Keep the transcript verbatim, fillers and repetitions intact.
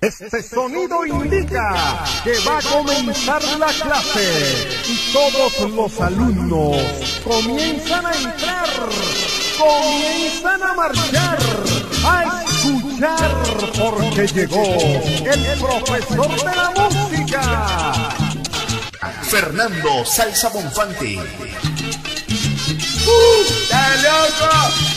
Este sonido indica que va a comenzar la clase y todos los alumnos comienzan a entrar, comienzan a marchar, a escuchar, porque llegó el profesor de la música, Fernando Salsa Bonfante. ¡Uh! ¡Dale, loco!